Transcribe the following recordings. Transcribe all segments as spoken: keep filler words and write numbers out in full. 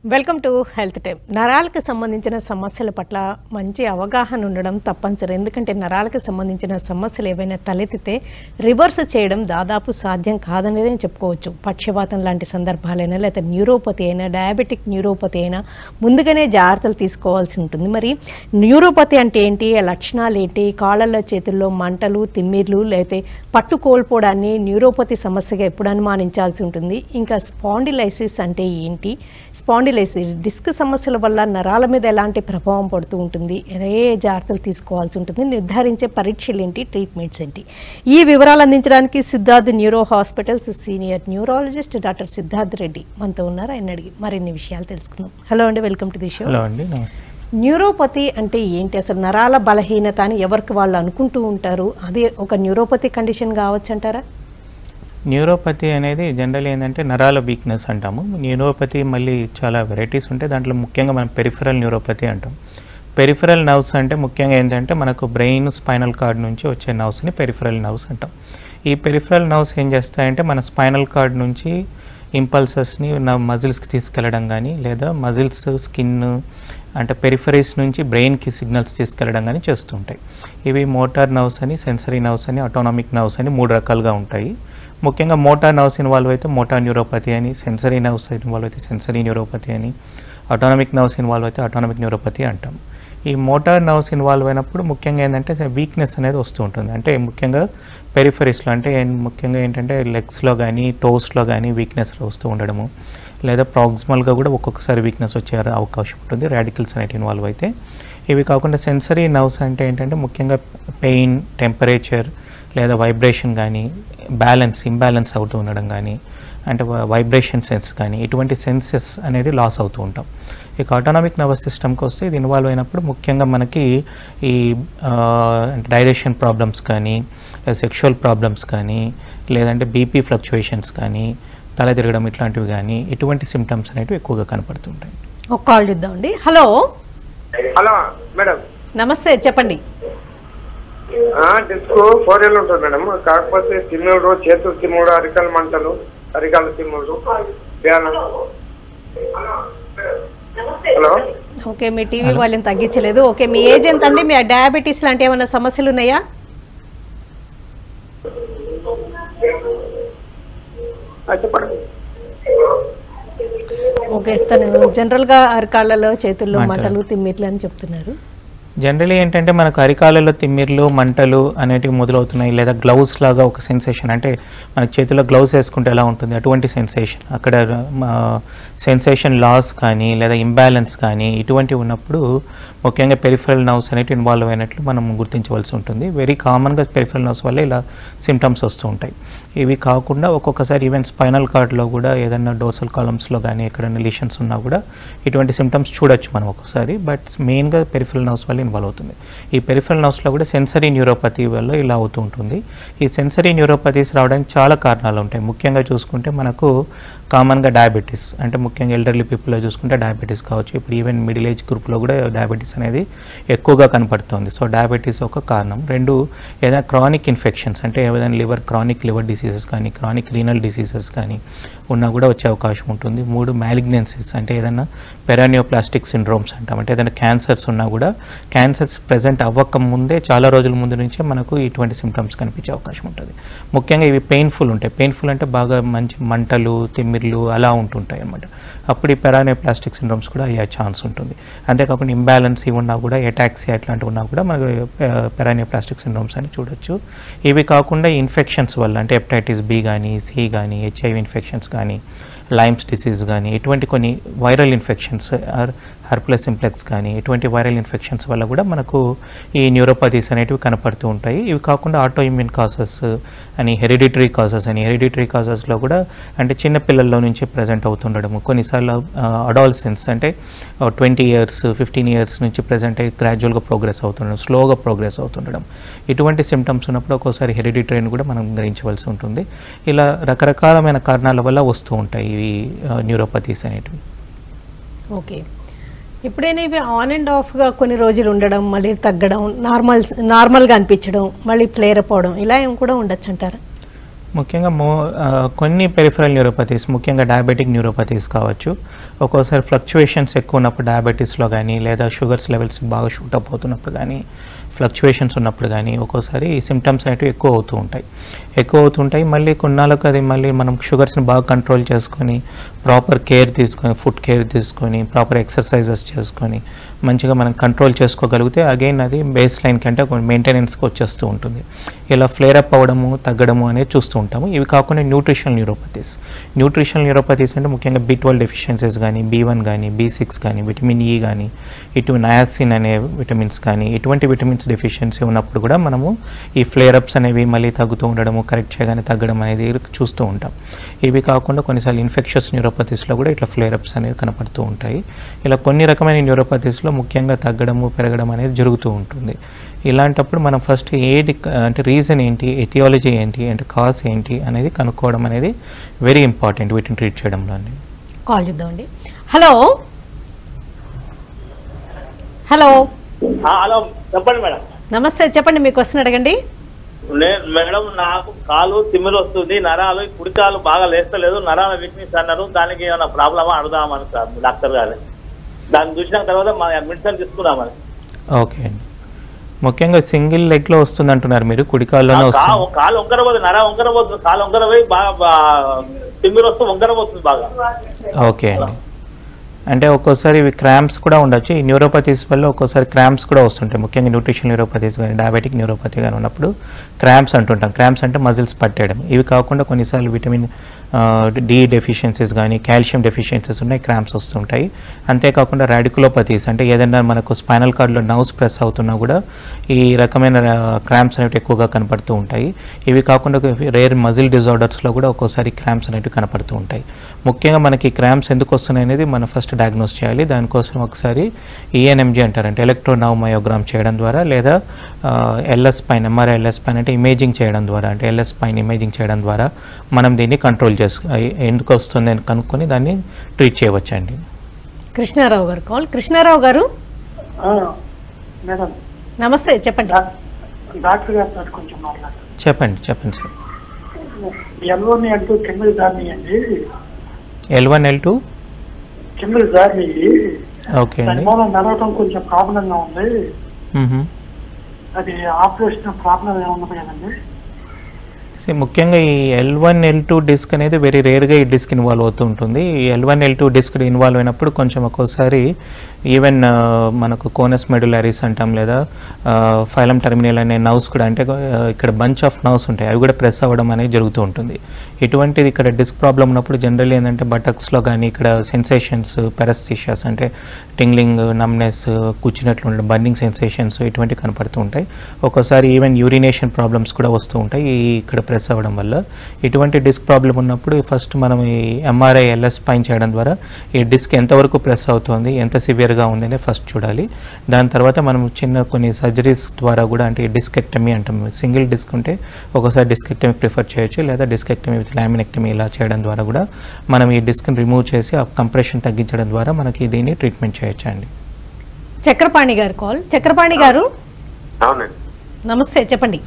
Welcome to health time. నరాలకు సంబంధించిన సమస్యల పట్ల మంచి అవగాహన ఉండడం తప్పనిసరి. ఎందుకంటే నరాలకు సంబంధించిన సమస్యలు ఏవైనా తలెత్తితే రివర్స్ చేయడం దాదాపు సాధ్యం కాదనేది చెప్పుకోవచ్చు. పక్షవాతం లాంటి సందర్భాలైనా లేదా న్యూరోపతి అయినా డయాబెటిక్ న్యూరోపతి అయినా ముందుగానే జాగ్రత్తలు తీసుకోవాల్సి ఉంటుంది. మరి న్యూరోపతి అంటే ఏంటి, లక్షణాలు ఏంటి, కాళ్ళల్లో చేతుల్లో మంటలు తిమ్మిర్లు లేతే పట్టు కోల్పోవడాన్ని న్యూరోపతి సమస్యగా ఎప్పుడు అనుమానించాల్సి ఉంటుంది. ఇంకా స్పాండిలైసిస్ అంటే ఏంటి, స్పాండి డిస్క్ సమస్యల వల్ల నరాల మీద ఎలాంటి ప్రభావం పడుతూ ఉంటుంది, ఏ జాగ్రత్తలు తీసుకోవాల్సి ఉంటుంది, నిర్ధారించే పరీక్షలు ఏంటి, ట్రీట్మెంట్స్ ఏంటి, ఈ వివరాలు అందించడానికి Siddharth neuro hospitals senior neurologist doctor Siddharth Reddy మనతో ఉన్నారు. ఆయన అడిగి మరిన్ని విషయాలు తెలుసుకుందాం. హలో అండి, welcome to the show. Hello అండి, నమస్తే. న్యూరోపతి అంటే ఏంటి, అసలు నరాల బలహీనత అని ఎవరికి వాళ్ళు అనుకుంటూ ఉంటారు, అదే ఒక న్యూరోపతి కండిషన్ కావచ్చు అంటారా? న్యూరోపతి అనేది జనరల్ ఏంటంటే నరాల వీక్నెస్ అంటాము. న్యూరోపతి మళ్ళీ చాలా వెరైటీస్ ఉంటాయి. దాంట్లో ముఖ్యంగా మనం పెరిఫరల్ న్యూరోపతి అంటాం. పెరిఫరల్ నర్వ్స్ అంటే ముఖ్యంగా ఏంటంటే మనకు బ్రెయిన్ స్పైనల్ కార్డ్ నుంచి వచ్చే నర్వ్స్ని పెరిఫరల్ నర్వ్స్ అంటాం. ఈ పెరిఫరల్ నర్వ్స్ ఏం చేస్తాయంటే మన స్పైనల్ కార్డ్ నుంచి ఇంపల్సెస్ని నా మజిల్స్కి తీసుకెళ్ళడం కానీ లేదా మజిల్స్ స్కిన్ అంటే పెరిఫరీస్ నుంచి బ్రెయిన్కి సిగ్నల్స్ తీసుకెళ్ళడం కానీ చేస్తుంటాయి. ఇవి మోటార్ నర్వ్స్ అని, సెన్సరీ నర్వ్స్ అని, ఆటోనామిక్ నర్వ్స్ అని మూడు రకాలుగా ఉంటాయి. ముఖ్యంగా మోటార్ నర్వ్స్ ఇన్వాల్వ్ అయితే మోటార్ న్యూరోపతి అని, సెన్సరీ నర్వ్స్ ఇన్వాల్వ్ అయితే సెన్సరీ న్యూరోపతి అని, ఆటోనామిక్ నర్వ్స్ ఇన్వాల్వ్ అయితే ఆటోనామిక్ న్యూరోపతి అంటాం. ఈ మోటార్ నర్వ్స్ ఇన్వాల్వ్ అయినప్పుడు ముఖ్యంగా ఏంటంటే వీక్నెస్ అనేది వస్తూ ఉంటుంది. అంటే ముఖ్యంగా పెరిఫరీస్లో అంటే ముఖ్యంగా ఏంటంటే లెగ్స్లో కానీ టోస్లో కానీ వీక్నెస్ వస్తూ ఉండడము, లేదా ప్రాక్సిమల్గా కూడా ఒక్కొక్కసారి వీక్నెస్ వచ్చే అవకాశం ఉంటుంది రాడికల్స్ అనేవి ఇన్వాల్వ్ అయితే. ఇవి కాకుండా సెన్సరీ నర్వ్స్ అంటే ఏంటంటే ముఖ్యంగా పెయిన్, టెంపరేచర్ లేదా వైబ్రేషన్ కానీ, బ్యాలెన్స్ ఇంబ్యాలెన్స్ అవుతూ ఉండడం కానీ, అంటే వైబ్రేషన్ సెన్స్ కానీ, ఇటువంటి సెన్సెస్ అనేది లాస్ అవుతూ ఉంటాం. ఇక ఆటోనామిక్ నర్వస్ సిస్టమ్కి వస్తే ఇది ఇన్వాల్వ్ అయినప్పుడు ముఖ్యంగా మనకి ఈ డైజెషన్ ప్రాబ్లమ్స్ కానీ, సెక్షువల్ ప్రాబ్లమ్స్ కానీ, లేదంటే బీపీ ఫ్లక్చువేషన్స్ కానీ, తల తిరగడం ఇట్లాంటివి కానీ, ఇటువంటి సిమ్టమ్స్ అనేవి ఎక్కువగా కనపడుతుంటాయి. ఒక కాల్ ఇద్దామండి. హలో హలో మేడం, నమస్తే, చెప్పండి. డిస్క్ ఫోర్ ఏళ్ళు ఉంటుంది మేడం. కాకపోతే తిమ్ముడు, చేతులు తిమ్ముడు, అరికాల మంటలు, అరికాల తిమ్ముడు. హలో, ఓకే, మీ టీవీ వాళ్ళని తగ్గించలేదు. ఓకే, మీ ఏజ్ ఎంత అండి? మీ డయాబెటీస్ లాంటి ఏమైనా సమస్యలు ఉన్నాయా? చెప్పండి. ఓకే, తను జనరల్గా అరికాళ్ళలో చేతుల్లో మంటలు తిమ్మిర్లు అని చెప్తున్నారు. జనరలీ ఏంటంటే మనకు అరికాలలో తిమ్మిర్లు మంటలు అనేటివి మొదలవుతున్నాయి, లేదా గ్లౌస్ లాగా ఒక సెన్సేషన్, అంటే మన చేతిలో గ్లౌస్ వేసుకుంటే ఎలా ఉంటుంది అటువంటి సెన్సేషన్, అక్కడ సెన్సేషన్ లాస్ కానీ లేదా ఇంబ్యాలెన్స్ కానీ ఇటువంటివి ఉన్నప్పుడు ముఖ్యంగా పెరిఫరల్ నర్వ్స్ అనేవి ఇన్వాల్వ్ అయినట్లు మనం గుర్తించవలసి ఉంటుంది. వెరీ కామన్గా పెరిఫరల్ నర్వ్స్ వల్ల ఇలా సిమ్టమ్స్ వస్తూ ఉంటాయి. ఇవి కాకుండా ఒక్కొక్కసారి ఈవెన్ స్పైనల్ కార్డ్లో కూడా ఏదైనా డోర్సల్ కాలమ్స్లో కానీ ఎక్కడైనా లీషన్స్ ఉన్నా కూడా ఇటువంటి సిమ్టమ్స్ చూడొచ్చు మనం ఒక్కొక్కసారి. బట్ మెయిన్గా పెరిఫరల్ నర్వ్స్ వల్ల ఇన్వాల్వ్ అవుతుంది. ఈ పెరిఫరల్ నర్వ్స్లో కూడా సెన్సరీ న్యూరోపతి వల్ల ఇలా అవుతూ ఉంటుంది. ఈ సెన్సరీ న్యూరోపతీస్ రావడానికి చాలా కారణాలు ఉంటాయి. ముఖ్యంగా చూసుకుంటే మనకు కామన్గా డయాబెటీస్, అంటే ముఖ్యంగా ఎల్డర్లీ పీపుల్లో చూసుకుంటే డయాబెటీస్ కావచ్చు. ఇప్పుడు ఈవెన్ మిడిల్ ఏజ్ గ్రూప్లో కూడా డయాబెటీస్ అనేది ఎక్కువగా కనపడుతుంది. సో డయాబెటీస్ ఒక కారణం. రెండు, ఏదైనా క్రానిక్ ఇన్ఫెక్షన్స్, అంటే ఏదైనా లివర్ క్రానిక్ లివర్ డిసీజెస్ కానీ, క్రానిక్ రీనల్ డిసీజెస్ కానీ ఉన్నా కూడా వచ్చే అవకాశం ఉంటుంది. మూడు, మ్యాలిగ్నెన్సీస్, అంటే ఏదైనా పెరానియోప్లాస్టిక్ సిండ్రోమ్స్ అంటాం, అంటే ఏదైనా క్యాన్సర్స్ ఉన్నా కూడా క్యాన్సర్స్ ప్రజెంట్ అవ్వక ముందే చాలా రోజుల ముందు నుంచే మనకు ఇటువంటి సిమ్టమ్స్ కనిపించే అవకాశం ఉంటుంది. ముఖ్యంగా ఇవి పెయిన్ఫుల్ ఉంటాయి. పెయిన్ఫుల్ అంటే బాగా మంచి మంటలు తిమ్మిర్లు అలా ఉంటుంటాయి అన్నమాట. అప్పుడు ఈ పెరానియోప్లాస్టిక్ సిండ్రోమ్స్ కూడా అయ్యే ఛాన్స్ ఉంటుంది. అంతేకాకుండా ఇంబ్యాలెన్స్ ఇవి ఉన్నా కూడా, ఎటాక్సియా అట్లాంటివి ఉన్నా కూడా మనకు పెరానియోప్లాస్టిక్ సిండ్రోమ్స్ అని చూడొచ్చు. ఇవి కాకుండా ఇన్ఫెక్షన్స్ వల్ల, అంటే హెపటైటిస్ బి కానీ, సి కానీ, హెచ్ఐవి ఇన్ఫెక్షన్స్ కానీ, లైమ్స్ డిసీజ్ కానీ, ఇటువంటి కొన్ని viral infections or herpes simplex కానీ, ఇటువంటి వైరల్ ఇన్ఫెక్షన్స్ వల్ల కూడా మనకు ఈ న్యూరోపతీస్ అనేటివి కనపడుతూ ఉంటాయి. ఇవి కాకుండా ఆటో ఇమ్యూన్ కాసెస్ అని, హెరిడిటరీ కాసెస్ అని, హెరిడిటరీ కాసెస్లో కూడా అంటే చిన్నపిల్లల్లో నుంచి ప్రజెంట్ అవుతుండడము, కొన్నిసార్లు అడాల్సెన్స్ అంటే ట్వంటీ ఇయర్స్ ఫిఫ్టీన్ ఇయర్స్ నుంచి ప్రజెంట్ అయ్యి గ్రాడ్యువల్గా ప్రోగ్రెస్ అవుతుండడం, స్లోగా ప్రోగ్రెస్ అవుతుండడం, ఇటువంటి సిమ్టమ్స్ ఉన్నప్పుడు ఒక్కోసారి హెరిడిటరీని కూడా మనం గ్రహించవలసి ఉంటుంది. ఇలా రకరకాలమైన కారణాల వల్ల వస్తూ ఉంటాయి ఈ న్యూరోపతీస్ అనేటివి. ఓకే, ఎప్పుడైనా ఇవి ఆన్ అండ్ ఆఫ్గా కొన్ని రోజులు ఉండడం, మళ్ళీ తగ్గడం, నార్మల్ నార్మల్గా అనిపించడం, మళ్ళీ ప్లేర్ అవ్వడం, ఇలా ఏం కూడా ఉండొచ్చు అంటారా? ముఖ్యంగా మో కొన్ని పెరిఫరల్ న్యూరోపతీస్, ముఖ్యంగా డయాబెటిక్ న్యూరోపతీస్ కావచ్చు. ఒక్కోసారి ఫ్లక్చువేషన్స్ ఎక్కువ ఉన్నప్పుడు డయాబెటీస్లో కానీ, లేదా షుగర్స్ లెవెల్స్ బాగా షూట్ అప్ అవుతున్నప్పుడు కానీ, ఫ్లక్చువేషన్స్ ఉన్నప్పుడు కానీ ఒక్కోసారి ఈ సిమ్టమ్స్ అనేవి ఎక్కువ అవుతూ ఉంటాయి ఎక్కువ అవుతుంటాయి మళ్ళీ కొన్నాళ్ళకు అది మళ్ళీ మనం షుగర్స్ని బాగా కంట్రోల్ చేసుకొని, ప్రాపర్ కేర్ తీసుకొని, ఫుడ్ కేర్ తీసుకొని, ప్రాపర్ ఎక్సర్సైజెస్ చేసుకొని మంచిగా మనం కంట్రోల్ చేసుకోగలిగితే అగైన్ అది బేస్ లైన్ కంటే మెయింటెనెన్స్కి వచ్చేస్తూ ఉంటుంది. ఇలా ఫ్లేర్ అప్ అవ్వడము, తగ్గడము అనేది చూస్తూ ఉంటాము. ఇవి కాకుండా న్యూట్రిషనల్ న్యూరోపతీస్ న్యూట్రిషనల్ న్యూరోపతీస్ అంటే ముఖ్యంగా బి ట్వెల్వ్ డెఫిషియన్సీస్ కానీ, బి వన్ కానీ, బి సిక్స్ కానీ, విటమిన్ ఈ కానీ, ఇటు నయాసిన్ అనే విటమిన్స్ కానీ, ఇటువంటి విటమిన్స్ డెఫిషియన్సీ ఉన్నప్పుడు కూడా మనము ఈ ఫ్లేర్ అప్స్ అనేవి మళ్ళీ తగ్గుతూ ఉండడము, కరెక్ట్ చేయగానే తగ్గడం అనేది చూస్తూ ఉంటాం. ఇవి కాకుండా కొన్నిసార్లు ఇన్ఫెక్షస్ న్యూరోపతీస్లో కూడా ఇట్లా ఫ్లేర్ అప్స్ అనేవి కనపడుతూ ఉంటాయి. ఇలా కొన్ని రకమైన న్యూరోపతీస్లో ముఖ్యంగా తగ్గడము, పెరగడం అనేది జరుగుతూ ఉంటుంది. ఇలాంటప్పుడు మనం ఫస్ట్ ఏది అంటే రీజన్ ఏంటి, ఎథియాలజీ ఏంటి, అంటే కాజ్ ఏంటి అనేది కనుక్కోవడం అనేది వెరీ ఇంపార్టెంట్ వీటిని ట్రీట్ చేయడంలో. కాల్ చూద్దామండి. హలో హలో హలో చెప్పండి మేడం. నమస్తే, చెప్పండి మీ క్వశ్చన్ అడగండి. మేడం నాకు కాలు తిమ్మిరి వస్తుంది, నరాలు కుడి కాలు బాగా లేస్తలేదు, నరాల వీక్నెస్ అన్నారు. దానికి ఏమైనా ప్రాబ్లమా అడుగుదామని సార్ డాక్టర్ గారు. దాన్ని చూసిన తర్వాత మా మెడిసిన్ తీసుకున్నామని. ఓకే అండి. ముఖ్యంగా సింగిల్ లెగ్ లో వస్తుంది అంటున్నారు మీరు, కుడి కాలులోనే వస్తుంది. కాలు వంకర పోతుంది, నర వంకర పోతుంది, కాలు వంకర పోయి బాగా తిమ్మిరి వస్తూ వంకర పోతుంది బాగా. ఓకే అండి. అంటే ఒక్కోసారి ఇవి క్రాంప్స్ కూడా ఉండొచ్చు. ఈ న్యూరోపతీస్ వల్ల ఒక్కోసారి క్రాంప్స్ కూడా వస్తుంటాయి. ముఖ్యంగా న్యూట్రిషన్ న్యూరోపతీస్ కానీ, డయాబెటిక్ న్యూరోపతి కానీ ఉన్నప్పుడు క్రాంప్స్ అంటుంటాం. క్రాంప్స్ అంటే మజిల్స్ పట్టేయడం. ఇవి కాకుండా కొన్నిసార్లు విటమిన్ డి డెఫిషియన్సీస్ కానీ, కాల్షియం డెఫిషియన్సీస్ ఉన్నాయి, క్రాంప్స్ వస్తుంటాయి. అంతేకాకుండా రాడికులోపతీస్ అంటే ఏదైనా మనకు స్పైనల్ కార్డ్లో నర్వ్స్ ప్రెస్ అవుతున్నా కూడా ఈ రకమైన క్రాంప్స్ అనేవి ఎక్కువగా కనపడుతూ ఉంటాయి. ఇవి కాకుండా రేర్ మజిల్ డిజార్డర్స్లో కూడా ఒక్కోసారి క్రాంప్స్ అనేవి కనపడుతూ ఉంటాయి. ముఖ్యంగా మనకి క్రాంప్స్ ఎందుకు వస్తున్నాయి అనేది మనం ఫస్ట్ డయాగ్నోస్ చేయాలి. దానికోసం ఒకసారి ఈఎన్ఎంజీ అంటారు, అంటే ఎలక్ట్రోనౌమయోగ్రామ్ చేయడం ద్వారా, లేదా LS spine MRI LS spine అంటే ఇమేజింగ్ చేయడం ద్వారా, అంటే ఎల్ఎస్ పైన్ ఇమేజింగ్ చేయడం ద్వారా మనం దీన్ని కంట్రోల్ చేసుకో ఎందుకు వస్తుంది అని కనుక్కొని దాన్ని ట్రీట్ చేయవచ్చండి. కృష్ణారావు గారు కాల్. కృష్ణారావు గారు మేడం నమస్తే, చెప్పండి. డాక్టర్ గారు సార్ కొంచెం మాట్లాడారు. చెప్పండి చెప్పండి sir. L one L two కింద జార్నీ అండి. ఎల్ వన్ ఎల్ టూ కింద జార్నీ. ఓకే అండి. నడవటం కొంచెం ప్రాబ్లంగా ఉంది. అది ఆపరేషన్ ప్రాబ్లం ఏమన్నా కదండి. ముఖ్యంగా ఈ L one L two disc అనేది వెరీ రేర్గా ఈ డిస్క్ ఇన్వాల్వ్ అవుతూ ఉంటుంది. ఈ L one L two disc involve అయినప్పుడు కొంచెం ఒక్కోసారి ఈవెన్ మనకు కోనస్ మెడులారిస్ అంటాం, లేదా ఫైలం టర్మినల్ అనే నర్వ్స్ కూడా, అంటే ఇక్కడ బంచ్ ఆఫ్ నర్వ్స్ ఉంటాయి, అవి కూడా ప్రెస్ అవ్వడం అనేది జరుగుతూ ఉంటుంది. ఇటువంటిది ఇక్కడ డిస్క్ ప్రాబ్లం ఉన్నప్పుడు జనరల్లీ ఏంటంటే బటక్స్లో కానీ ఇక్కడ సెన్సేషన్స్, పెరస్థిషియాస్ అంటే టింగ్లింగ్, నమ్నెస్, కూర్చున్నట్లు ఉండడం, బర్నింగ్ సెన్సేషన్స్ ఇటువంటివి కనపడుతూ ఉంటాయి. ఒక్కోసారి ఈవెన్ యూరినేషన్ ప్రాబ్లమ్స్ కూడా వస్తూ ఉంటాయి ఈ ఇక్కడ ప్రెస్ అవ్వడం వల్ల. ఇటువంటి డిస్క్ ప్రాబ్లం ఉన్నప్పుడు ఫస్ట్ మనం ఈ ఎంఆర్ఐ ఎల్ఎస్ పైన్ చేయడం ద్వారా ఈ డిస్క్ ఎంతవరకు ప్రెస్ అవుతుంది, ఎంత సివియర్గా ఉందనే ఫస్ట్ చూడాలి. దాని తర్వాత మనం చిన్న కొన్ని సర్జరీస్ ద్వారా కూడా, అంటే డిస్కెక్టమీ అంటాం, సింగిల్ డిస్క్ ఉంటే ఒక్కోసారి డిస్కెక్టమీ ప్రిఫర్ చేయొచ్చు, లేదా డిస్కెక్టమీ విత్ లామినెక్టమీ ఇలా చేయడం ద్వారా కూడా మనం ఈ డిస్క్ని రిమూవ్ చేసి ఆ కంప్రెషన్ తగ్గించడం ద్వారా మనకి దీన్ని ట్రీట్మెంట్ చేయొచ్చు అండి. చక్రపాణి గారు కాల్. చక్రపాణి గారు నమస్తే, చెప్పండి.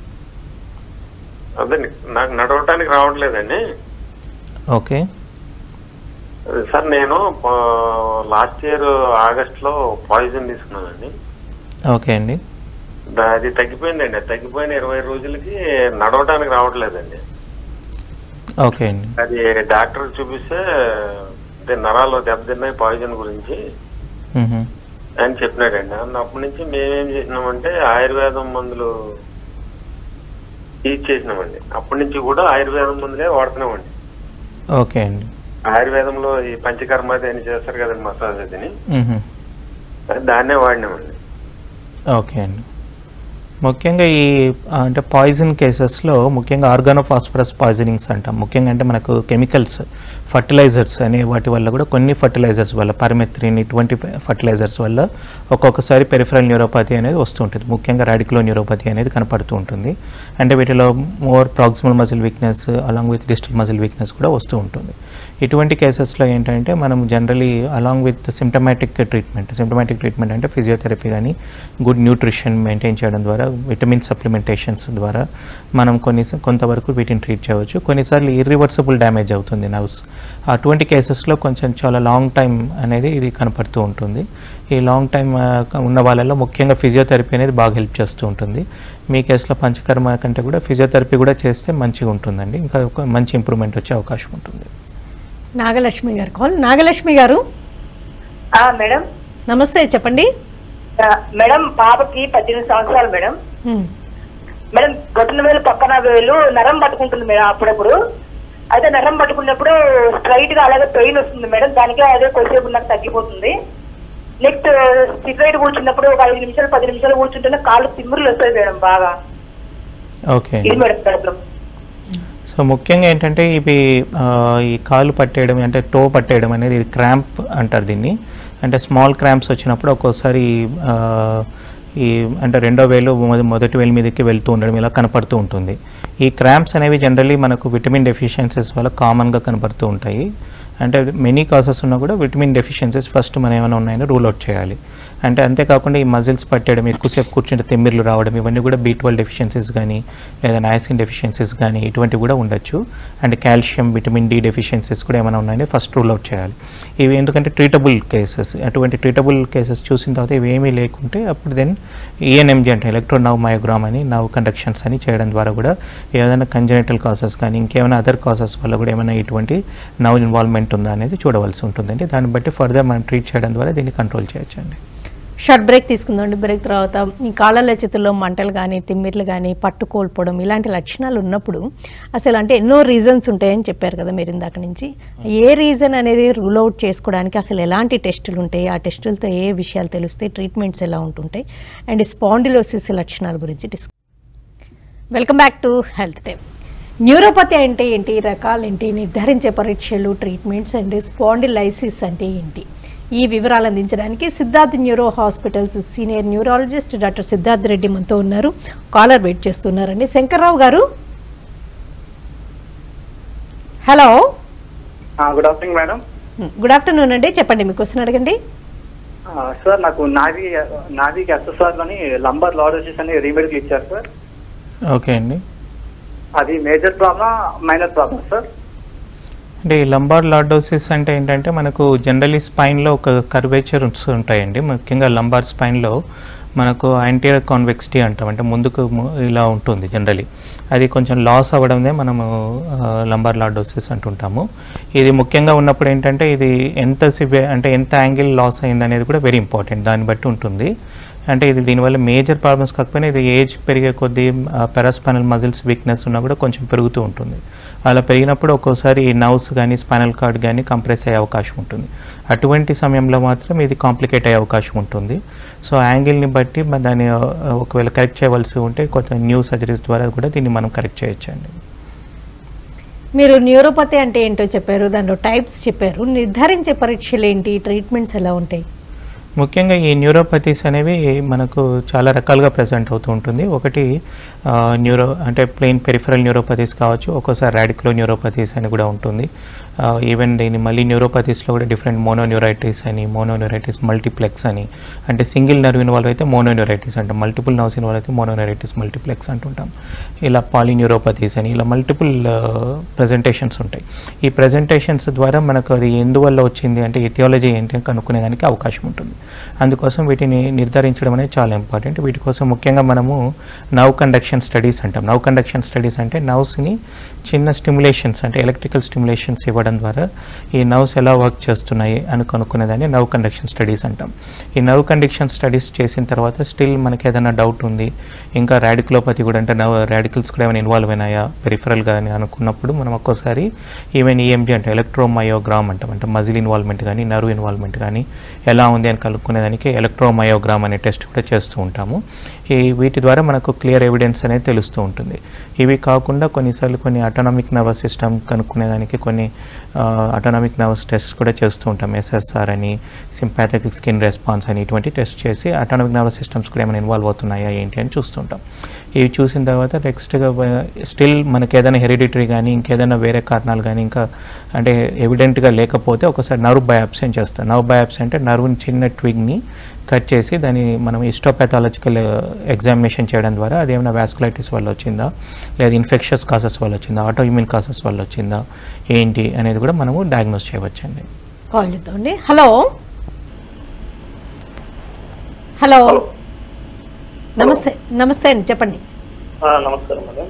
అదే నాకు నడవటానికి రావట్లేదండి. ఓకే సార్, నేను లాస్ట్ ఇయర్ ఆగస్ట్ లో పాయిజన్ తీసుకున్నానండి. ఓకే అండి. అది తగ్గిపోయిందండి. అది తగ్గిపోయిన ఇరవై రోజులకి నడవటానికి రావట్లేదండి. ఓకే అండి. అది డాక్టర్ చూపిస్తే అదే నరాలు దెబ్బతిన్నాయి పాయిజన్ గురించి అని చెప్పినాడండి. అప్పటి నుంచి మేమేం చేసినామంటే ఆయుర్వేదం మందులు యూజ్ చేసినామండి. అప్పటి నుంచి కూడా ఆయుర్వేదం మందులే వాడుతున్నామండి. ఓకే అండి. ఆయుర్వేదంలో ఈ పంచకర్మ అని చేస్తారు కదండి, మసాజ్ అదిని, దాన్నే వాడినామండి. ఓకే అండి. ముఖ్యంగా ఈ అంటే పాయిజన్ కేసెస్లో ముఖ్యంగా ఆర్గానోఫాస్ఫరస్ పాయిజనింగ్స్ అంటాం. ముఖ్యంగా అంటే మనకు కెమికల్స్, ఫర్టిలైజర్స్ అనే వాటి వల్ల కూడా, కొన్ని ఫర్టిలైజర్స్ వల్ల, పర్మెత్రిన్ ఇటువంటి ఫర్టిలైజర్స్ వల్ల ఒక్కొక్కసారి పెరిఫరల్ న్యూరోపతి అనేది వస్తుంటుంది. ముఖ్యంగా రాడికులో న్యూరోపతి అనేది కనపడుతూ ఉంటుంది. అంటే వీటిలో more proximal muscle weakness along with distal muscle weakness కూడా వస్తూ ఉంటుంది. ఇటువంటి కేసెస్లో ఏంటంటే మనం generally along with symptomatic treatment, symptomatic treatment అంటే ఫిజియోథెరపీ కానీ, గుడ్ న్యూట్రిషన్ మెయింటైన్ చేయడం ద్వారా, విటమిన్ సప్లిమెంటేషన్స్ ద్వారా మనం కొన్ని కొంతవరకు వీటిని ట్రీట్ చేయవచ్చు. కొన్నిసార్లు ఇర్రివర్సిబుల్ డ్యామేజ్ అవుతుంది నర్వ్స్. అటువంటి కేసెస్లో కొంచెం చాలా లాంగ్ టైం అనేది ఇది కనపడుతూ ఉంటుంది. ఈ లాంగ్ టైం ఉన్న వాళ్ళలో ముఖ్యంగా ఫిజియోథెరపీ అనేది బాగా హెల్ప్ చేస్తూ ఉంటుంది. మీ కేసులో పంచకర్మ కంటే కూడా ఫిజియోథెరపీ కూడా చేస్తే మంచిగా ఉంటుందండి, ఇంకా ఒక మంచి ఇంప్రూవ్మెంట్ వచ్చే అవకాశం ఉంటుంది. నాగలక్ష్మి గారు కాల్. నాగలక్ష్మి గారు మేడం నమస్తే, చెప్పండి మేడం. పాపకి పద్దెనిమిది సంవత్సరాలు మేడం. మేడం గొట్టన వేలు పక్కన వేలు నరం పట్టుకుంటుంది మేడం అప్పుడప్పుడు. అయితే నరం పట్టుకున్నప్పుడు స్ట్రైట్ గా అలాగే పెయిన్ వస్తుంది మేడం. దానికి అదే కొద్దిసేపు నాకు తగ్గిపోతుంది. నెక్స్ట్ స్ట్రైట్ కూర్చున్నప్పుడు ఒక ఐదు నిమిషాలు పది నిమిషాలు కూర్చుంటేనే కాళ్ళు తిమ్మిరులు వస్తాయి మేడం బాగా. ఓకే, ఇది మేడం ప్రాబ్లం. సో ముఖ్యంగా ఏంటంటే ఇవి ఈ కాలు పట్టేయడం అంటే టో పట్టేయడం అనేది ఇది క్రాంప్ అంటారు దీన్ని. అంటే స్మాల్ క్రాంప్స్ వచ్చినప్పుడు ఒక్కోసారి ఈ అంటే రెండో వేలు మొదటి వేలు మీదకి వెళ్తూ ఉండడం ఇలా కనపడుతూ ఉంటుంది. ఈ క్రాంప్స్ అనేవి జనరల్లీ మనకు విటమిన్ డెఫిషియన్సీస్ వల్ల కామన్గా కనపడుతూ ఉంటాయి. అంటే మెనీ కాసెస్ ఉన్నా కూడా విటమిన్ డెఫిషియన్సీస్ ఫస్ట్ మనం ఏమైనా ఉన్నాయని రూల్ అవుట్ చేయాలి. అంటే అంతేకాకుండా ఈ మజిల్స్ పట్టేయడం, ఎక్కువసేపు కూర్చుంటే తిమ్మిర్లు రావడం, ఇవన్నీ కూడా బీ ట్వెల్వ్ డెఫిషియన్సీస్ కానీ లేదా నయాసిన్ డెఫిషియన్సీస్ కానీ ఇటువంటివి కూడా ఉండొచ్చు. And calcium, vitamin D deficiencies కూడా ఏమైనా ఉన్నాయని ఫస్ట్ రూల్ అవుట్ చేయాలి. ఇవి ఎందుకంటే ట్రీటబుల్ కేసెస్. అటువంటి ట్రీటబుల్ కేసెస్ చూసిన తర్వాత ఇవి ఏమీ లేకుంటే అప్పుడు దెన్ ఈఎన్ఎంజీ అంటే ఎలక్ట్రో నర్వ్ మయోగ్రామ్ అని నర్వ్ కండక్షన్స్ అని చేయడం ద్వారా కూడా ఏదైనా కంజెనిటల్ కాసెస్ కానీ ఇంకేమైనా అదర్ కాసెస్ వల్ల కూడా ఏమైనా ఇటువంటి నర్వ్ ఇన్వాల్వ్మెంట్ ఉందా అనేది చూడవలసి ఉంటుందండి. దాన్ని బట్టి ఫర్దర్ మనం ట్రీట్ చేయడం ద్వారా దీన్ని కంట్రోల్ చేయొచ్చండి. షార్ట్ బ్రేక్ తీసుకుందామండి. బ్రేక్ తర్వాత ఈ కాళ్ళ చేతుల్లో మంటలు కానీ తిమ్మిర్లు కానీ పట్టు కోల్పోవడం ఇలాంటి లక్షణాలు ఉన్నప్పుడు అసలు అంటే ఎన్నో రీజన్స్ ఉంటాయని చెప్పారు కదా మీరు ఇందాక నుంచి. ఏ రీజన్ అనేది రూల్ అవుట్ చేసుకోవడానికి అసలు ఎలాంటి టెస్టులు ఉంటాయి, ఆ టెస్టులతో ఏ విషయాలు తెలుస్తాయి, ట్రీట్మెంట్స్ ఎలా ఉంటుంటాయి, అండ్ స్పాండిలోసిస్ లక్షణాల గురించి discuss. Welcome back to health time. Neuropathy అంటే ఏంటి, రకాలేంటి, నిర్ధారించే పరీక్షలు, ట్రీట్మెంట్స్ అండ్ స్పాండిలైసిస్ అంటే ఏంటి, ఈ వివరాలు అందించడానికి Siddharth neuro hospitals senior neurologist doctor Siddharth Reddy మనతో ఉన్నారు. కాలర్ వెయిట్ చేస్తున్నారండి. శంకర్రావు గారు hello. Good afternoon madam. Good afternoon అండి, చెప్పండి మీ క్వశ్చన్ అడగండి. సార్ నాకు నావి నావికి ఎస్ఎస్ఆర్ అని లంబర్ లాడోసిస్ అని రీమెడికల్ ఇచ్చారు సార్. ఓకే అండి, అది major problem minor problem sir? అంటే ఈ లంబార్ లార్డోసిస్ అంటే ఏంటంటే మనకు జనరలీ స్పైన్లో ఒక కర్వేచర్స్ ఉంటాయండి. ముఖ్యంగా లంబార్ స్పైన్లో మనకు యాంటీరియర్ కాన్వెక్సిటీ అంటాం, అంటే ముందుకు ఇలా ఉంటుంది జనరలీ. అది కొంచెం లాస్ అవ్వడమే మనము లంబార్ లార్డోసిస్ అంటుంటాము. ఇది ముఖ్యంగా ఉన్నప్పుడు ఏంటంటే ఇది ఎంత సివే అంటే ఎంత యాంగిల్ లాస్ అయింది అనేది కూడా వెరీ ఇంపార్టెంట్, దాన్ని బట్టి ఉంటుంది. అంటే ఇది దీనివల్ల మేజర్ ప్రాబ్లమ్స్ కాకపోయినా ఇది ఏజ్ పెరిగే కొద్దీ పెరాస్పైనల్ మజిల్స్ వీక్నెస్ ఉన్నా కూడా కొంచెం పెరుగుతూ ఉంటుంది. అలా పెరిగినప్పుడు ఒక్కోసారి నర్వ్స్ కానీ స్పైనల్ కార్డ్ కానీ కంప్రెస్ అయ్యే అవకాశం ఉంటుంది. అటువంటి సమయంలో మాత్రం ఇది కాంప్లికేట్ అయ్యే అవకాశం ఉంటుంది. సో యాంగిల్ని బట్టి దాన్ని ఒకవేళ కరెక్ట్ చేయవలసి ఉంటే కొంత న్యూ సర్జరీస్ ద్వారా కూడా దీన్ని మనం కరెక్ట్ చేయొచ్చండి. మీరు న్యూరోపతి అంటే ఏంటో చెప్పారు, దాంట్లో టైప్స్ చెప్పారు, నిర్ధారించే పరీక్షలు ఏంటి, ట్రీట్మెంట్స్ ఎలా ఉంటాయి? ముఖ్యంగా ఈ న్యూరోపతీస్ అనేవి మనకు చాలా రకాలుగా ప్రజెంట్ అవుతూ ఉంటుంది. ఒకటి న్యూరో అంటే ప్లెయిన్ పెరిఫరల్ న్యూరోపతీస్ కావచ్చు, ఒక్కోసారి రాడిక్యులో న్యూరోపతీస్ అని కూడా ఉంటుంది. ఈవెన్ దీన్ని మళ్ళీ న్యూరోపతీస్లో కూడా డిఫరెంట్ మోనోన్యూరైటిస్ అని, మోనోన్యూరైటిస్ మల్టీప్లెక్స్ అని, అంటే సింగిల్ నర్వ్ ఇన్వాల్వ్ అయితే మోనోన్యూరైటిస్ అంటాం, మల్టిపుల్ నర్వ్స్ ఇన్వాల్వ్ అయితే మోనోన్యూరైటిస్ మల్టీప్లెక్స్ అంటుంటాం. ఇలా పాలీన్యూరోపతీస్ అని ఇలా మల్టిపుల్ ప్రజెంటేషన్స్ ఉంటాయి. ఈ ప్రజెంటేషన్స్ ద్వారా మనకు అది ఎందువల్ల వచ్చింది అంటే ఇథియాలజీ ఏంటి అని కనుక్కునేదానికి అవకాశం ఉంటుంది. అందుకోసం వీటిని నిర్ధారించడం అనేది చాలా ఇంపార్టెంట్. వీటి కోసం ముఖ్యంగా మనము నర్వ్ కండక్షన్ స్టడీస్ అంటాం. నర్వ్ కండక్షన్ స్టడీస్ అంటే నర్వ్స్ని చిన్న స్టిమ్యులేషన్స్ అంటే ఎలక్ట్రికల్ స్టిమ్యులేషన్స్ ఇవ్వడం ద్వారా ఈ నర్వ్స్ ఎలా వర్క్ చేస్తున్నాయి అని కనుక్కునేదాన్ని నర్వ్ కండక్షన్ స్టడీస్ అంటాం. ఈ నర్వ్ కండక్షన్ స్టడీస్ చేసిన తర్వాత స్టిల్ మనకి ఏదైనా డౌట్ ఉంది, ఇంకా రాడికులోపతి కూడా అంటే నర్వ్ రాడికల్స్ కూడా ఏమైనా ఇన్వాల్వ్ అయినాయా పెరిఫరల్గా అని అనుకున్నప్పుడు మనం ఒక్కోసారి ఈవెన్ ఈఎంజీ అంటే ఎలక్ట్రోమయోగ్రామ్ అంటాం, అంటే మజిల్ ఇన్వాల్వ్మెంట్ కానీ నర్వ్ ఇన్వాల్వ్మెంట్ కానీ ఎలా ఉంది అని కనుక్కునేదానికి ఎలక్ట్రోమయోగ్రామ్ అనే టెస్ట్ కూడా చేస్తూ ఉంటాము. ఈ వీటి ద్వారా మనకు క్లియర్ ఎవిడెన్స్ అనేది తెలుస్తూ ఉంటుంది. ఇవి కాకుండా కొన్నిసార్లు కొన్ని అటానమిక్ నర్వస్ సిస్టమ్ కనుక్కునేదానికి కొన్ని అటానమిక్ నర్వస్ టెస్ట్ కూడా చేస్తూ ఉంటాం. ఎస్ఎస్ఆర్ అని, సింపాథెటిక్ స్కిన్ రెస్పాన్స్ అని ఇటువంటి టెస్ట్ చేసి అటానమిక్ నర్వస్ సిస్టమ్స్ కూడా ఏమైనా ఇన్వాల్వ్ అవుతున్నాయా ఏంటి అని చూస్తుంటాం. ఇవి చూసిన తర్వాత నెక్స్ట్గా స్టిల్ మనకి ఏదైనా హెరిడిటరీ కానీ ఇంకేదైనా వేరే కారణాలు కానీ ఇంకా అంటే ఎవిడెంట్గా లేకపోతే ఒకసారి నర్వ్ బయాప్సీ చేస్తాం. నర్వ్ బయాప్సీ అంటే నర్వ్ని చిన్న ట్విగ్ని కట్ చేసి దాన్ని మనం హిస్టోపాథాలజికల్ ఎగ్జామినేషన్ చేయడం ద్వారా అది ఏమైనా వాస్కులైటిస్ వల్ల వచ్చిందా, లేదా ఇన్ఫెక్షస్ కాసెస్ వల్ల వచ్చిందా, ఆటో ఇమ్యూన్ కాసెస్ వల్ల వచ్చిందా ఏంటి అనేది కూడా మనము డయాగ్నోస్ చేయవచ్చండి. కాల్ చేద్దామండి. హలో హలో నమస్తే. నమస్తే అండి, చెప్పండి. నమస్కారం మేడం.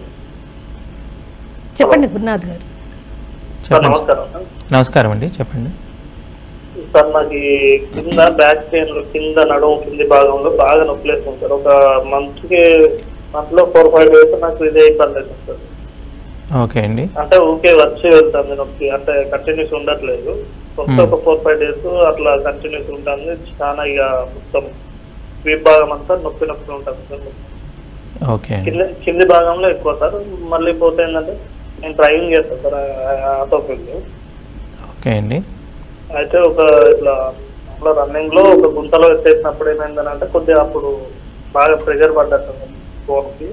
చెప్పండి గురునాథ్ గారు. నమస్కారం. నమస్కారం అండి, చెప్పండి. సార్ నాకు కింద బ్యాక్ పెయిన్ కింద నడుము కింది భాగంలో బాగా నొప్పి లేస్తుంది సార్. ఒక మంత్ కి మంత్ లో ఫోర్ ఫైవ్ డేస్ నాకు ఇదే ఇబ్బంది అవుతుంది సార్. ఓకే అండి. అంటే ఊకే వచ్చి వెళ్తుంది నొప్పి, అంటే కంటిన్యూస్ ఉండట్లేదు. ఫస్ట్ ఒక ఫోర్ ఫైవ్ డేస్ అట్లా కంటిన్యూస్ ఉంటుంది. చాలా ఇక మొత్తం విభాగం అంతా నొప్పి నొప్పి ఉంటుంది సార్. ఓకే. కింద కింది భాగంలో ఎక్కువ సార్. మళ్ళీ పోతే ఏంటంటే నేను డ్రైవింగ్ చేస్తాను సార్ ఆటోకి. ఓకే అండి. అయితే ఒక ఇట్లా రన్నింగ్ లో ఒక గుంతలో ఎత్తేసినప్పుడు ఏమైందని అంటే కొద్దిగా అప్పుడు బాగా ప్రెషర్ పడ్డట్టు ఫోన్ కి.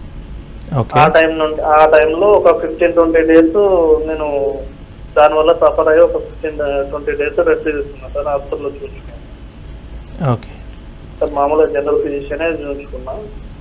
ఆ టైం నుండి ఆ టైంలో ఒక ఫిఫ్టీన్ ట్వంటీ డేస్ నేను దానివల్ల సఫర్ అయ్యి ఒక ఫిఫ్టీన్ ట్వంటీ డేస్ రెస్ట్ తీసుకున్నాను సార్. హాస్పిటల్లో చూసుకున్నాను. ఓకే సార్ మామూలుగా జనరల్ ఫిజిషియనే చూసుకున్నా.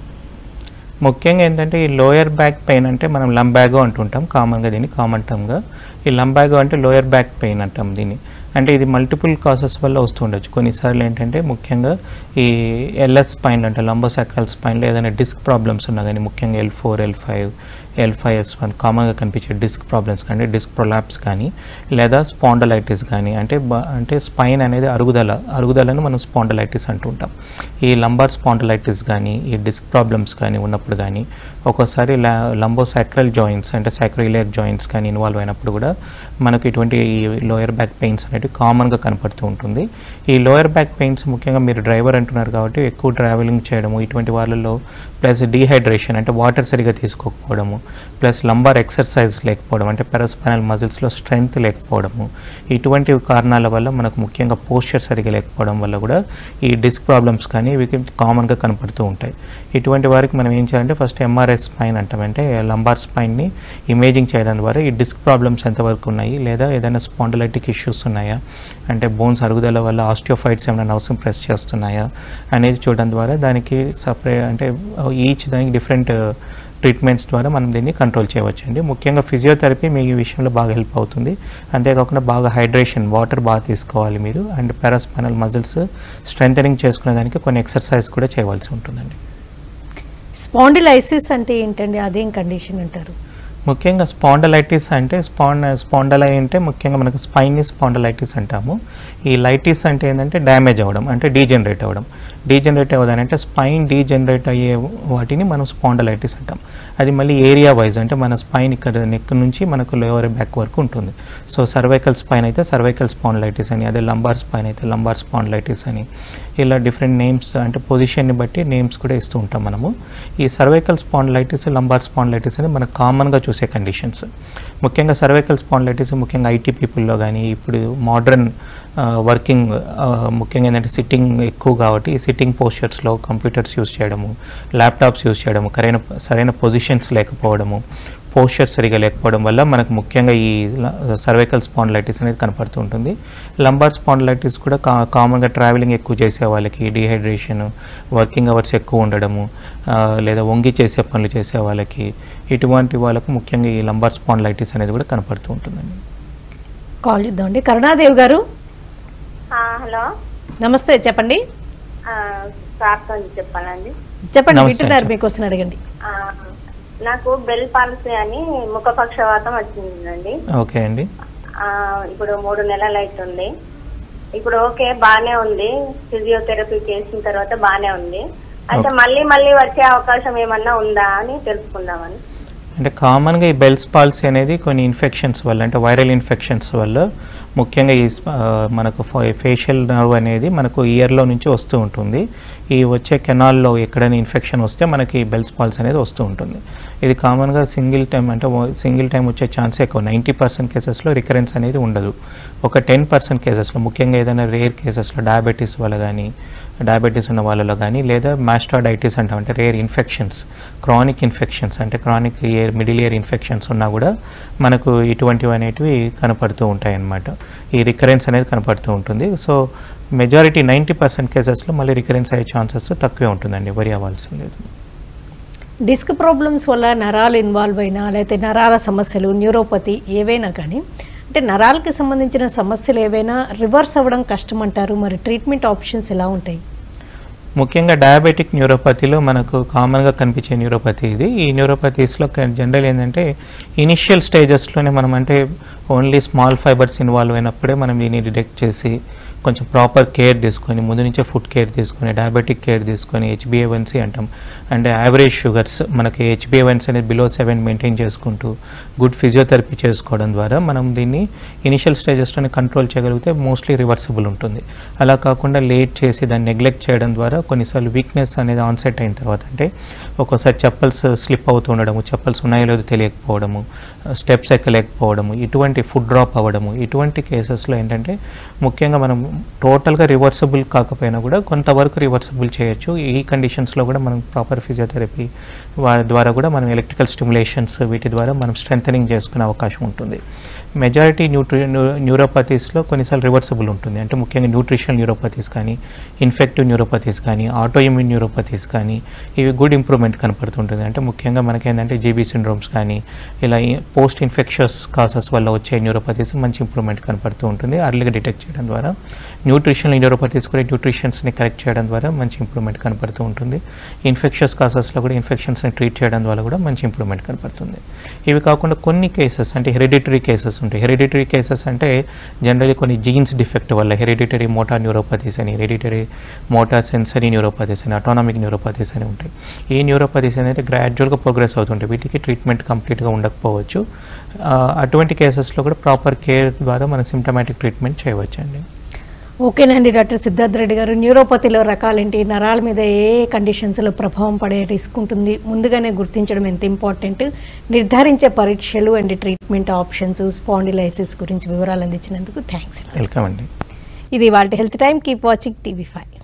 ముఖ్యంగా ఏంటంటే ఈ లోయర్ బ్యాక్ పెయిన్ అంటే మనం లంబాగో అంటుంటాం కామన్గా, దీన్ని కామన్ టర్మ్గా. ఈ లంబాగో అంటే లోయర్ బ్యాక్ పెయిన్ అంటాం దీన్ని. అంటే ఇది మల్టిపుల్ కాసెస్ వల్ల వస్తూ ఉండొచ్చు. కొన్నిసార్లు ఏంటంటే ముఖ్యంగా ఈ ఎల్ఎస్ స్పైన్ అంటే లంబోసాక్రల్ స్పైన్లో ఏదైనా డిస్క్ ప్రాబ్లమ్స్ ఉన్నా కానీ, ముఖ్యంగా L four L five L five S one కామన్గా కనిపించే డిస్క్ ప్రాబ్లమ్స్ కానీ, డిస్క్ ప్రొలాప్స్ కానీ, లేదా స్పాండలైటిస్ కానీ, అంటే అంటే స్పైన్ అనేది అరుగుదల అరుగుదలను మనం స్పాండలైటిస్ అంటుంటాం. ఈ లంబార్ స్పాండలైటిస్ కానీ, ఈ డిస్క్ ప్రాబ్లమ్స్ కానీ ఉన్నప్పుడు కానీ, ఒక్కోసారి లంబోసాక్రల్ జాయింట్స్ అంటే సాక్రోయిలియక్ జాయింట్స్ కానీ ఇన్వాల్వ్ అయినప్పుడు కూడా మనకు ఇటువంటి ఈ లోయర్ బ్యాక్ పెయిన్స్ అనేవి కామన్గా కనపడుతూ ఉంటుంది. ఈ లోయర్ బ్యాక్ పెయిన్స్ ముఖ్యంగా మీరు డ్రైవర్ అంటున్నారు కాబట్టి ఎక్కువ ట్రావెలింగ్ చేయడము, ఇటువంటి వాళ్ళలో ప్లస్ డీహైడ్రేషన్ అంటే వాటర్ సరిగా తీసుకోకపోవడము, ప్లస్ లంబార్ ఎక్సర్సైజ్ లేకపోవడం అంటే పెరాస్పైనల్ మజిల్స్లో స్ట్రెంగ్త్ లేకపోవడము, ఇటువంటి కారణాల వల్ల మనకు ముఖ్యంగా పోస్చర్ సరిగా లేకపోవడం వల్ల కూడా ఈ డిస్క్ ప్రాబ్లమ్స్ కానీ ఇవి కామన్గా కనపడుతూ ఉంటాయి. ఇటువంటి వారికి మనం ఏం చేయాలంటే ఫస్ట్ ఎంఆర్ఐ స్పైన్ అంటాం, అంటే లంబార్ స్పైన్ని ఇమేజింగ్ చేయడం ద్వారా ఈ డిస్క్ ప్రాబ్లమ్స్ ఎంతవరకు ఉన్నాయి, లేదా ఏదైనా స్పాండలైటిక్ ఇష్యూస్ ఉన్నాయా, అంటే బోన్స్ అరుగుదల వల్ల ఆస్టియోఫైట్స్ ఏమైనా నర్వ్స్ని ప్రెస్ చేస్తున్నాయా అనేది చూడడం ద్వారా దానికి సపరేట్ అంటే ఈచ్ దానికి డిఫరెంట్ ట్రీట్మెంట్స్ ద్వారా మనం దీన్ని కంట్రోల్ చేయవచ్చండి. ముఖ్యంగా ఫిజియోథెరపీ మీ ఈ విషయంలో బాగా హెల్ప్ అవుతుంది. అంతేకాకుండా బాగా హైడ్రేషన్ వాటర్ బాగా తీసుకోవాలి మీరు, అండ్ పారాస్పైనల్ మజిల్స్ స్ట్రెంథనింగ్ చేసుకునే దానికి కొన్ని ఎక్సర్సైజ్ కూడా చేయవలసి ఉంటుందండి. స్పాండిలైసిస్ అంటే ఏంటండి, అదేం కండిషన్ అంటారు? ముఖ్యంగా స్పాండలైటిస్ అంటే స్పాండ్ స్పాండలై అంటే ముఖ్యంగా మనకు స్పైన్ని స్పాండలైటిస్ అంటాము. ఈ లైటిస్ అంటే ఏంటంటే డ్యామేజ్ అవ్వడం అంటే డీజనరేట్ అవ్వడం. డీజనరేట్ అవ్వదని అంటే స్పైన్ డీజనరేట్ అయ్యే వాటిని మనం స్పాండలైటిస్ అంటాం. అది మళ్ళీ ఏరియా వైజ్ అంటే మన స్పైన్ ఇక్కడ నెక్ నుంచి మనకు లోవర్ బ్యాక్ వరకు ఉంటుంది. సో సర్వైకల్ స్పైన్ అయితే సర్వైకల్ స్పాండలైటిస్ అని, అదే లంబార్ స్పైన్ అయితే లంబార్ స్పాండలైటిస్ అని, ఇలా డిఫరెంట్ నేమ్స్ అంటే పొజిషన్ని బట్టి నేమ్స్ కూడా ఇస్తూ ఉంటాం మనము. ఈ సర్వైకల్ స్పాండలైటిస్ లంబార్ స్పాండలైటిస్ అనేది మనకు కామన్గా చూసే కండిషన్స్. ముఖ్యంగా సర్వైకల్ స్పాండలైటిస్ ముఖ్యంగా ఐటీ పీపుల్లో కానీ ఇప్పుడు మోడ్రన్ వర్కింగ్ ముఖ్యంగా ఏంటంటే సిట్టింగ్ ఎక్కువ కాబట్టి ఈ సిట్టింగ్ పోస్చర్స్లో కంప్యూటర్స్ యూజ్ చేయడము, ల్యాప్టాప్స్ యూజ్ చేయడము, సరైన సరైన పొజిషన్స్ లేకపోవడము, పోస్చర్ సరిగా లేకపోవడం వల్ల మనకు ముఖ్యంగా ఈ సర్వైకల్ స్పాండలైటిస్ అనేది కనపడుతూ ఉంటుంది. లంబార్ స్పాండలైటిస్ కూడా కా కామన్గా ట్రావెలింగ్ ఎక్కువ చేసే వాళ్ళకి డీహైడ్రేషన్, వర్కింగ్ అవర్స్ ఎక్కువ ఉండడము, లేదా వంగి చేసే పనులు చేసే వాళ్ళకి, ఇటువంటి వాళ్ళకు ముఖ్యంగా ఈ లంబార్ స్పాండలైటిస్ అనేది కూడా కనపడుతూ ఉంటుందండి. కాల్ చేద్దామండి. కరుణాదేవి గారు. హలో నమస్తే, చెప్పండి. చెప్పాలండి. చెప్పండి, వింటున్నారు, మీకోసం అడగండి. నాకు బెల్ పాలసీ అని ముఖపక్షవాతం వచ్చిందండి. ఓకే అండి. ఇప్పుడు మూడు నెలలు అవుతుంది. ఇప్పుడు ఓకే బానే ఉంది, ఫిజియోథెరపీ చేసిన తర్వాత బానే ఉంది. అయితే మళ్ళీ మళ్ళీ వచ్చే అవకాశం ఏమన్నా ఉందా అని తెలుసుకుందామని. అంటే కామన్గా ఈ బెల్స్ పాలసీ అనేది కొన్ని ఇన్ఫెక్షన్స్ వల్ల అంటే వైరల్ ఇన్ఫెక్షన్స్ వల్ల ముఖ్యంగా ఈ మనకు ఫేషియల్ నర్వ్ అనేది మనకు ఇయర్లో నుంచి వస్తూ ఉంటుంది. ఈ వచ్చే కెనాల్లో ఎక్కడైనా ఇన్ఫెక్షన్ వస్తే మనకి బెల్స్ పాల్స్ అనేది వస్తూ ఉంటుంది. ఇది కామన్గా సింగిల్ టైం అంటే సింగిల్ టైం వచ్చే ఛాన్స్ ఎక్కువ. నైంటీ పర్సెంట్ కేసెస్లో రికరెన్స్ అనేది ఉండదు. ఒక టెన్ పర్సెంట్ కేసెస్లో ముఖ్యంగా ఏదైనా రేర్ కేసెస్లో డయాబెటీస్ వల్ల కానీ డయాబెటీస్ ఉన్న వాళ్ళలో కానీ, లేదా మాస్టార్డైటిస్ అంటాం అంటే రేర్ ఇన్ఫెక్షన్స్, క్రానిక్ ఇన్ఫెక్షన్స్ అంటే chronic ear middle ear infections ఉన్నా కూడా మనకు ఇటువంటివి అనేటివి కనపడుతూ ఉంటాయి అన్నమాట. ఈ రికరెన్స్ అనేది కనపడుతూ ఉంటుంది. సో మెజారిటీ నైంటీ పర్సెంట్ కేసెస్లో మళ్ళీ రికరెన్స్ అయ్యే ఛాన్సెస్ తక్కువే ఉంటుందండి, వరి అవ్వాల్సిన లేదు. డిస్క్ ప్రాబ్లమ్స్ వల్ల నరాలు ఇన్వాల్వ్ అయినా లేకపోతే నరాల సమస్యలు, న్యూరోపతి ఏవైనా కానీ అంటే నరాలకి సంబంధించిన సమస్యలు ఏవైనా రివర్స్ అవ్వడం కష్టం అంటారు. మరి ట్రీట్మెంట్ ఆప్షన్స్ ఎలా ఉంటాయి? ముఖ్యంగా డయాబెటిక్ న్యూరోపతిలో మనకు కామన్గా కనిపించే న్యూరోపతి ఇది. ఈ న్యూరోపతీస్లో జనరల్ ఏంటంటే ఇనిషియల్ స్టేజెస్లోనే మనం అంటే ఓన్లీ స్మాల్ ఫైబర్స్ ఇన్వాల్వ్ అయినప్పుడే మనం దీన్ని డిటెక్ట్ చేసి కొంచెం ప్రాపర్ కేర్ తీసుకొని, ముందు నుంచే ఫుడ్ కేర్ తీసుకొని, డయాబెటిక్ కేర్ తీసుకొని, హెచ్బిఏవన్సీ అంటాం అంటే యావరేజ్ షుగర్స్ మనకి హెచ్బిఏవన్సీ అనేది బిలో సెవెన్ మెయింటైన్ చేసుకుంటూ గుడ్ ఫిజియోథెరపీ చేసుకోవడం ద్వారా మనం దీన్ని ఇనిషియల్ స్టేజెస్లోనే కంట్రోల్ చేయగలిగితే మోస్ట్లీ రివర్సిబుల్ ఉంటుంది. అలా కాకుండా లేట్ చేసి దాన్ని నెగ్లెక్ట్ చేయడం ద్వారా కొన్నిసార్లు వీక్నెస్ అనేది ఆన్సెట్ అయిన తర్వాత అంటే ఒక్కోసారి చెప్పల్స్ స్లిప్ అవుతూ ఉండడము, చెప్పల్స్ ఉన్నాయో లేదో తెలియకపోవడము, స్టెప్స్ ఎక్కలేకపోవడము, ఇటువంటి ఫుడ్ డ్రాప్ అవ్వడము, ఇటువంటి కేసెస్లో ఏంటంటే ముఖ్యంగా మనం టోటల్గా రివర్సబుల్ కాకపోయినా కూడా కొంతవరకు రివర్సబుల్ చేయొచ్చు. ఈ కండిషన్స్లో కూడా మనం ప్రాపర్ ఫిజియోథెరపీ ద్వారా కూడా మనం ఎలక్ట్రికల్ స్టిమ్యులేషన్స్ వీటి ద్వారా మనం స్ట్రెంథనింగ్ చేసుకునే అవకాశం ఉంటుంది. మెజారిటీ న్యూట్రి న్యూరోపతీస్లో కొన్నిసార్లు రివర్సబుల్ ఉంటుంది. అంటే ముఖ్యంగా న్యూట్రిషనల్ న్యూరోపతీస్ కానీ, ఇన్ఫెక్టివ్ న్యూరోపతీస్ కానీ, ఆటో ఇమ్యూన్ న్యూరోపతీస్ కానీ ఇవి గుడ్ ఇంప్రూవ్మెంట్ కనపడుతుంటుంది. అంటే ముఖ్యంగా మనకేంటంటే జీబీ సిండ్రోమ్స్ కానీ ఇలా పోస్ట్ ఇన్ఫెక్షస్ కాసెస్ వల్ల వచ్చే న్యూరోపతీస్ మంచి ఇంప్రూవ్మెంట్ కనపడుతూ ఉంటుంది. అర్లీగా డిటెక్ట్ చేయడం ద్వారా న్యూట్రిషనల్ న్యూరోపతీస్ కూడా న్యూట్రిషన్స్ని కరెక్ట్ చేయడం ద్వారా మంచి ఇంప్రూవ్మెంట్ కనపడుతూ ఉంటుంది. ఇన్ఫెక్షస్ కాసెస్లో కూడా ఇన్ఫెక్షన్స్ని ట్రీట్ చేయడం ద్వారా కూడా మంచి ఇంప్రూవ్మెంట్ కనపడుతుంది. ఇవి కాకుండా కొన్ని కేసెస్ అంటే హెరిడిటరీ కేసెస్ ఉంటాయి. హెరిడిటరీ కేసెస్ అంటే జనరల్లీ కొన్ని జీన్స్ డిఫెక్ట్ వల్ల హెరిడిటరీ మోటార్ న్యూరోపతీస్ అని, హెరిడిటరీ మోటార్ సెన్సరీ న్యూరోపతీస్ అని, ఆటోనామిక్ న్యూరోపతీస్ అని ఉంటాయి. ఈ న్యూరోపతీస్ అనేది గ్రాడ్యువల్గా ప్రోగ్రెస్ అవుతుంటాయి. వీటికి ట్రీట్మెంట్ కంప్లీట్గా ఉండకపోవచ్చు. అటువంటి కేసెస్లో కూడా ప్రాపర్ కేర్ ద్వారా మనం సిమ్టమాటిక్ ట్రీట్మెంట్ చేయవచ్చండి. ఓకేనండి డాక్టర్ సిద్ధార్థ్ రెడ్డి గారు, న్యూరోపతిలో రకాలేంటి, నరాల మీద ఏ కండిషన్స్లో ప్రభావం పడే రిస్క్ ఉంటుంది, ముందుగానే గుర్తించడం ఎంత ఇంపార్టెంట్, నిర్ధారించే పరీక్షలు అండ్ ట్రీట్మెంట్ ఆప్షన్స్, స్పాండిలైసిస్ గురించి వివరాలు అందించినందుకు థ్యాంక్స్. వెల్కమ్ అండి. ఇది వాళ్ళ health time. Keep watching TV five.